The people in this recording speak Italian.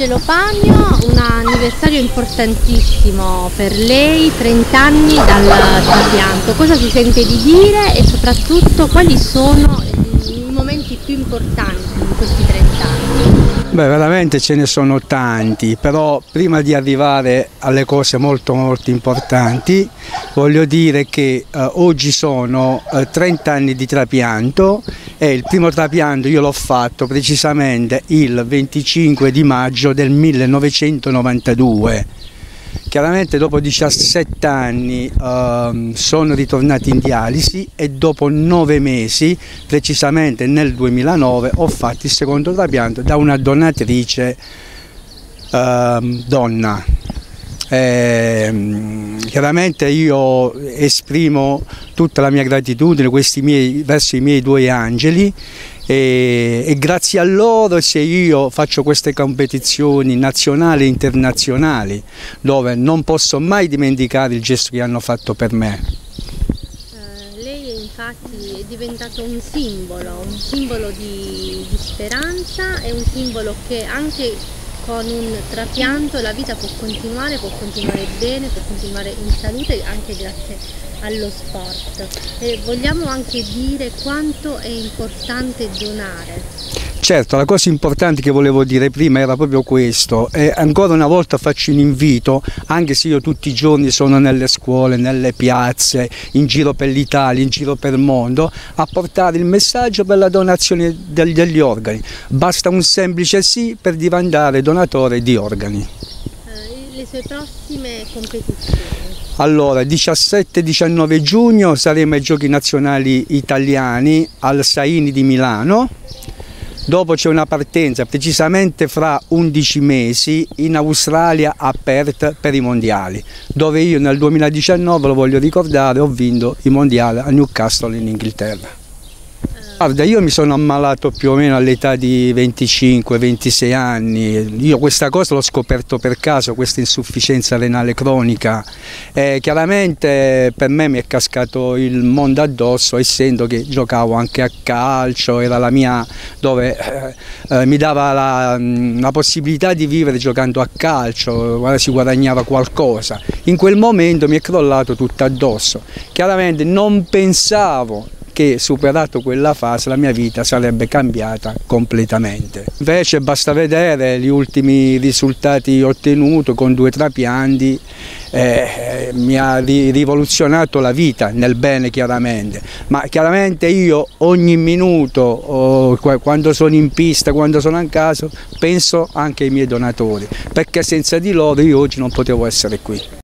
Angelo Pagno, un anniversario importantissimo per lei, 30 anni dal trapianto. Cosa si sente di dire e soprattutto quali sono i momenti più importanti in questi 30 anni? Beh, veramente ce ne sono tanti, però prima di arrivare alle cose molto importanti voglio dire che oggi sono 30 anni di trapianto e il primo trapianto io l'ho fatto precisamente il 25 di maggio del 1992. Chiaramente dopo 17 anni sono ritornato in dialisi e dopo 9 mesi, precisamente nel 2009, ho fatto il secondo trapianto da una donatrice donna. Chiaramente io esprimo tutta la mia gratitudine verso i miei due angeli e grazie a loro se io faccio queste competizioni nazionali e internazionali dove non posso mai dimenticare il gesto che hanno fatto per me. Lei infatti è diventato un simbolo di speranza, è un simbolo che anche con un trapianto la vita può continuare bene, può continuare in salute anche grazie allo sport. E vogliamo anche dire quanto è importante donare. Certo, la cosa importante che volevo dire prima era proprio questo e ancora una volta faccio un invito, anche se io tutti i giorni sono nelle scuole, nelle piazze, in giro per l'Italia, in giro per il mondo, a portare il messaggio per la donazione degli organi. Basta un semplice sì per diventare donatore di organi. Le sue prossime competizioni? Allora, 17-19 giugno saremo ai Giochi Nazionali Italiani al Saini di Milano. Dopo c'è una partenza precisamente fra 11 mesi in Australia a Perth per i mondiali, dove io nel 2019, lo voglio ricordare, ho vinto i mondiali a Newcastle in Inghilterra. Guarda, io mi sono ammalato più o meno all'età di 25-26 anni, io questa cosa l'ho scoperto per caso, questa insufficienza renale cronica. Chiaramente per me mi è cascato il mondo addosso, essendo che giocavo anche a calcio, era la mia, dove mi dava la possibilità di vivere giocando a calcio, si guadagnava qualcosa. In quel momento mi è crollato tutto addosso, chiaramente non pensavo che superato quella fase la mia vita sarebbe cambiata completamente. Invece basta vedere gli ultimi risultati ottenuti con 2 trapianti, mi ha rivoluzionato la vita, nel bene chiaramente, ma chiaramente io ogni minuto, quando sono in pista, quando sono a casa, penso anche ai miei donatori, perché senza di loro io oggi non potevo essere qui.